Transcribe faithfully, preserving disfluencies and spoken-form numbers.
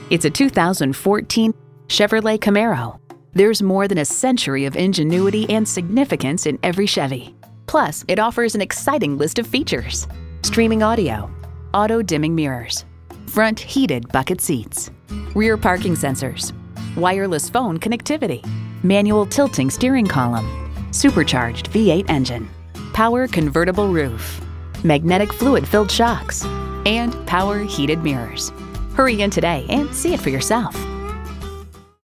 It's a two thousand fourteen Chevrolet Camaro. There's more than a century of ingenuity and significance in every Chevy. Plus, it offers an exciting list of features: streaming audio, auto-dimming mirrors, front heated bucket seats, rear parking sensors, wireless phone connectivity, manual tilting steering column, supercharged V eight engine, power convertible roof, magnetic fluid-filled shocks, and power heated mirrors. Hurry in today and see it for yourself.